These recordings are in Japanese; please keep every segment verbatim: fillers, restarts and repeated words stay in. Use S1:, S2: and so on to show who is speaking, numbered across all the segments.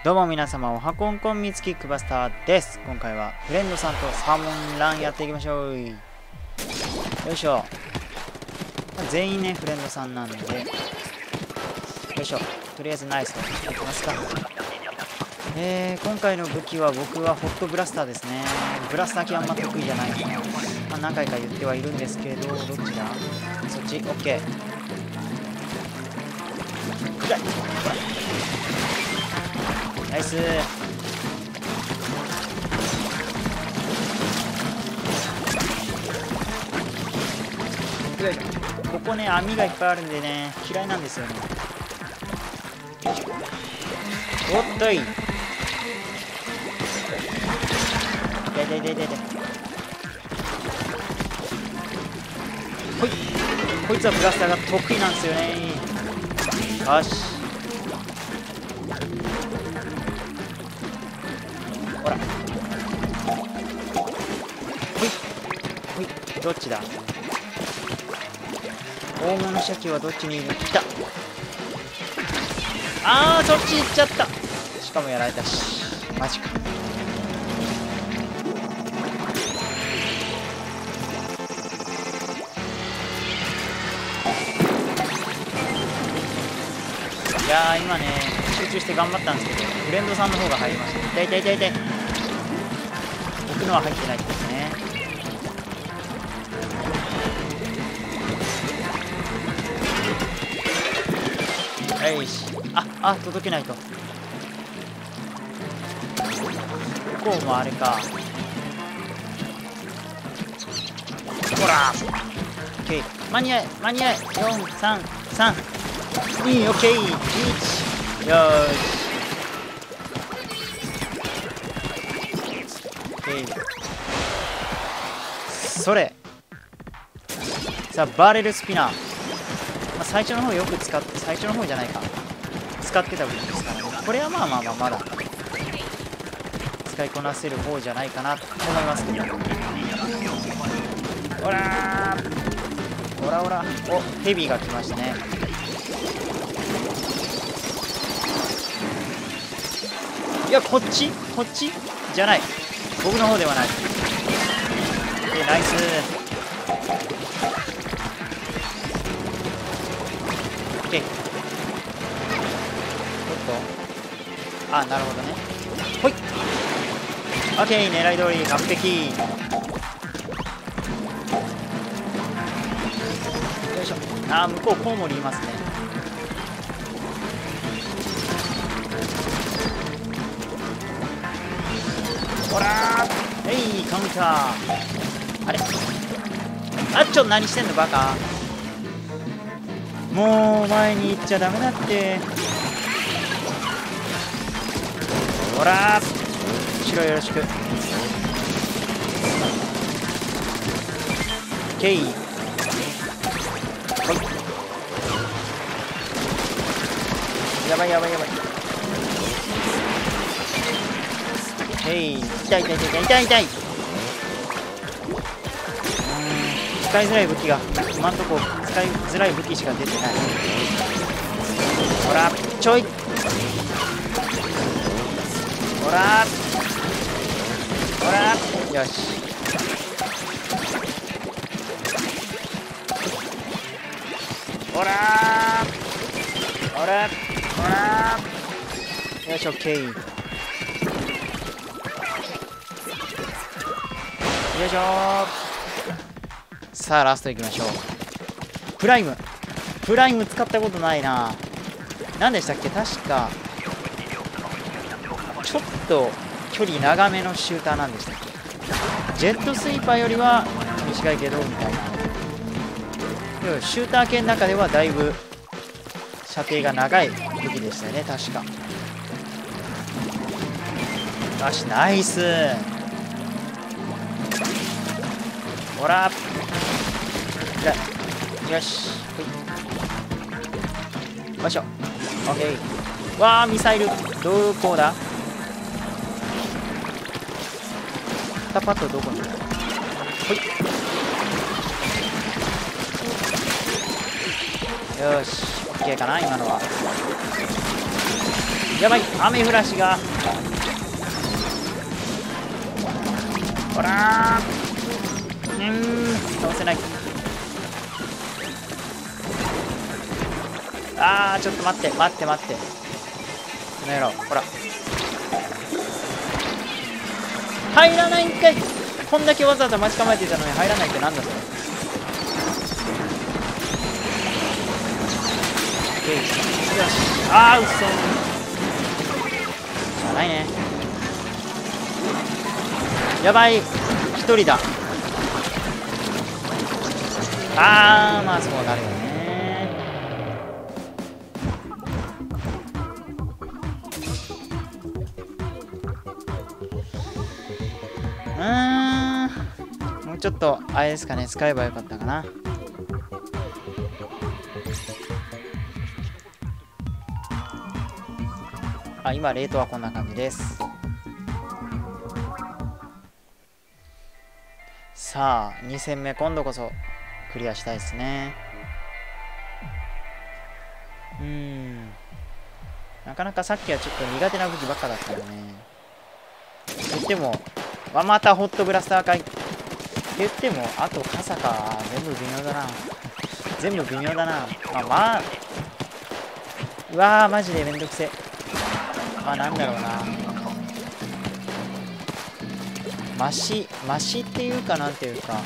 S1: どうも皆様、おはこんこんみつきくばスターです。今回はフレンドさんとサーモンランやっていきましょう。よいしょ。全員ね、フレンドさんなんで、よいしょ。とりあえずナイスといきますか。えー、今回の武器は僕はホットブラスターですね。ブラスター系あんま得意じゃないので、まあ、何回か言ってはいるんですけど、どっちだそっち ?OK。暗いナイスー。ここね、網がいっぱいあるんでね、嫌いなんですよね。おっとい。ででででで。ほい。こいつはブラスターが得意なんですよね。よし。ほら。ほい。ほい。どっちだ大物シャチはどっちにいる来た。あー、そっち行っちゃった。しかもやられたし。マジか。いやー、今ね、集中して頑張ったんですけど、フレンドさんの方が入りました。痛い痛い痛い痛い。僕のは入ってないですね。よし。あ、あ、届けないと。ここもあれか。ほら。オッケー。間に合い、間に合い。よん、さん、さん。に、オッケー。いち。よーし。オッケー。それ。さあ、バーレルスピナー。まあ、最初の方よく使って、最初の方じゃないか。使ってた武器ですからね。これはまあまあまあまだ使いこなせる方じゃないかなと思いますけど。ほらーほらほら。お、ヘビーが来ましたね。いや、こっちこっちじゃない。僕の方ではない。で、ナイスー。オッケー。あ、なるほどね。ほい。オッケー、狙い通り完璧。よいしょ。あー、向こうコウモリいますね。ほらー。えい、カウンター。あれあっちょ、何してんのバカ。もう前に行っちゃダメだって。ほらー、後ろよろしく。ケイ。ほい。やばいやばいやばい。ケイ。痛い痛い痛い痛い痛い痛い。うーん、使いづらい武器が今んとこ使いづらい武器しか出てない。ほらちょい。ほらほらよし。ほらほらほらよし、オッケー。よいしょー。さあラストいきましょう。プライムプライム使ったことないな。何でしたっけ。確かちょっと距離長めのシューターなんでしたっけ。ジェットスイーパーよりは短いけどみたいな。でもシューター系の中ではだいぶ射程が長い武器でしたよね、確か。よし、ナイス。ほらよし、よいしょ。オッケー。わー、ミサイルどこだ。パパッとどこに。ほい。よし、 OK かな今のは。 やばい、雨降らしが。ほらー、うーん、倒せない。あー、ちょっと待って待って待って、この野郎、ほら入らないんかい。こんだけわざわざ待ち構えてたのに入らないってなんだそれ。よし、あー、うっそー、しゃあないね。やばい、一人だ。あー、まあそうなるよね。うーん、もうちょっとあれですかね、使えばよかったかな。あ、今レートはこんな感じです。さあに戦目、今度こそクリアしたいですね。うーん、なかなかさっきはちょっと苦手な武器ばっかだったよね。言っても、あ、またホットブラスターかい。言ってもあと傘か。全部微妙だな全部微妙だな。まあまあ、うわー、マジでめんどくせえ。まあなんだろうな、マシマシっていうかなんていうか、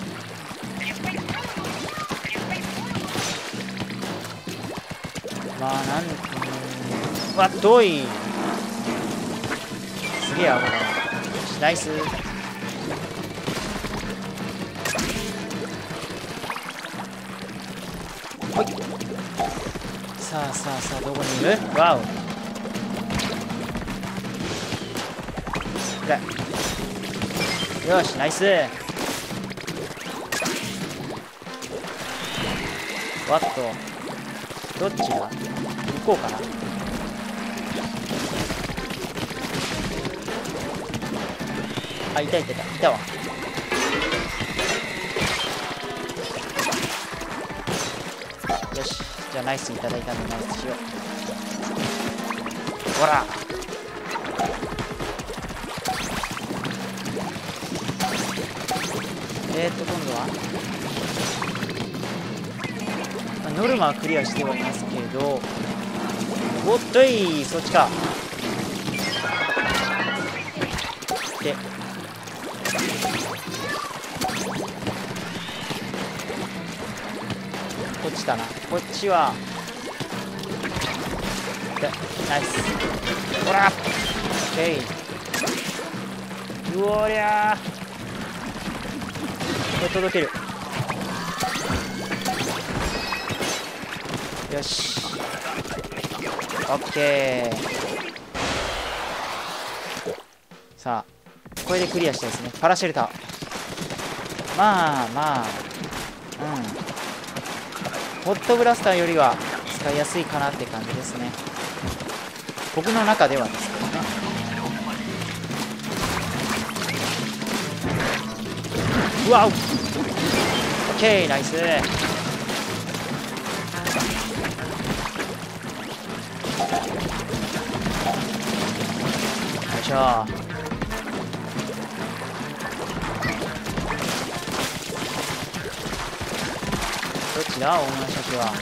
S1: まあなん、うーん、うわっ遠い、すげえ危ない。ナイス。ほい、さあさあさあ、どこにいる。わお、よし、ナイス。わっと、どっちだ、行こうかな。あ、いたいたいた、いたわ。よし、じゃあナイスいただいたんでナイスしよう。ほら、えーっと今度は、まあ、ノルマはクリアしてはいますけど、おっとい、そっちか。で、こっちかな。こっちはで、ナイス。ほら、オッケー。うおりゃー、これ届ける。よし、オッケー。さあこれでクリアしたいですね。パラシェルター、まあまあ、うん、ホットブラスターよりは使いやすいかなって感じですね、僕の中ではですけどね。うわお、オッケー、ナイス。よいしょ。どっちだ、大物シャチは。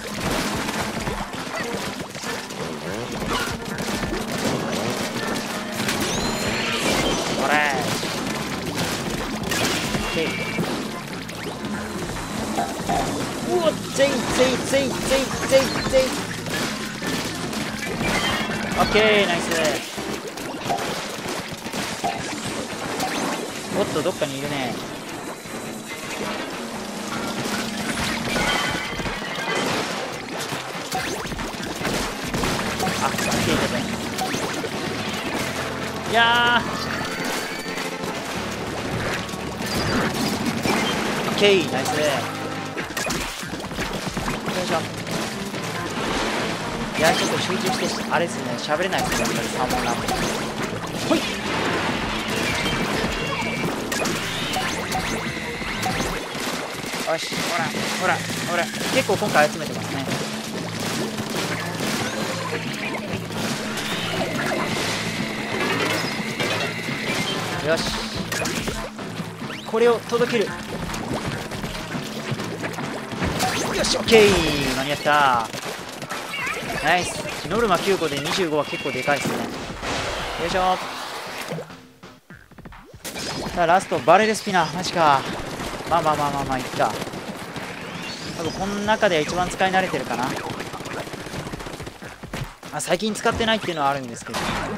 S1: これうわっ、ぜいぜいぜいぜいぜいぜい。オッケー、ナイス。おっと、どっかにいるね。あ、来ていたぜ。いやー、オッケー、ナイス。よいしょ。いや、ちょっと集中して、あれですね、喋れないですね、やっぱりサーモンランプ。ほい。よし、ほらほらほら、結構今回集めてますね。 よし、これを届ける。よし、オッケー、間に合った。ナイス。ノルマきゅうこでにじゅうごは結構でかいですね。よいしょ。さあラストバレルスピナー。マジか。まあまあまあまあまあいった。多分この中では一番使い慣れてるかな。あ、最近使ってないっていうのはあるんですけど、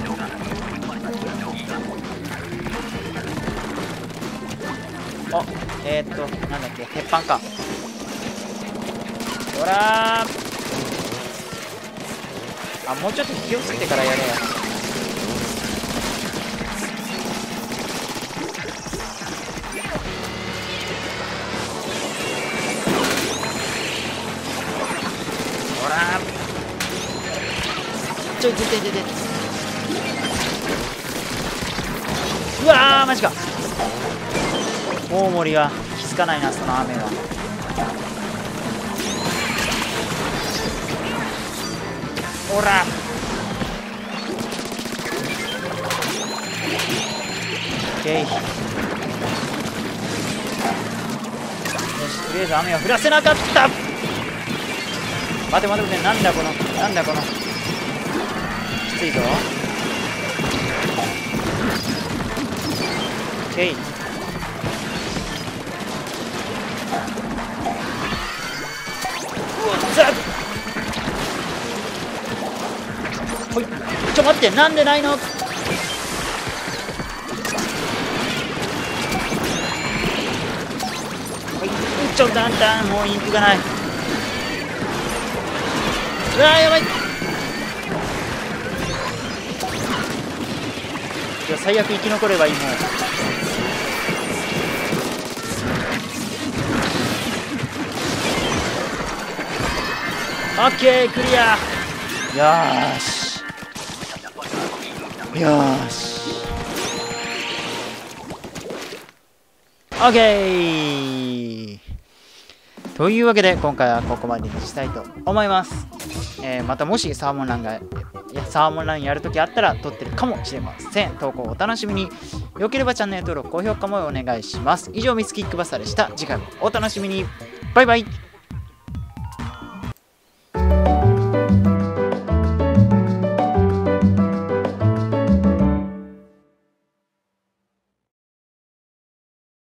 S1: あ、えー、っとなんだっけ、鉄板か。ほらー、あ、もうちょっと気をつけてからやれよ。ほらー、ちょい出て出て、うわー、マジか。大森は気づかないな、その雨は。ほら、オッケー。よし、とりあえず雨を降らせなかった。待て待て待て、なんだこの、なんだこの、きついぞ。オッケー。うわっざっ、ほい、ちょ待って、なんでないの。はい、ちょっとあんた、もうインクがない。うわー、やばい。いや、最悪生き残ればいい。もうオッケー、クリア。よーしよーし、オッケー。というわけで今回はここまでにしたいと思います。えー、またもしサーモンランがいやサーモンランやるときあったら撮ってるかもしれません。投稿をお楽しみに。よければチャンネル登録高評価もお願いします。以上ミスキックバスターでした。次回もお楽しみに。バイバイ。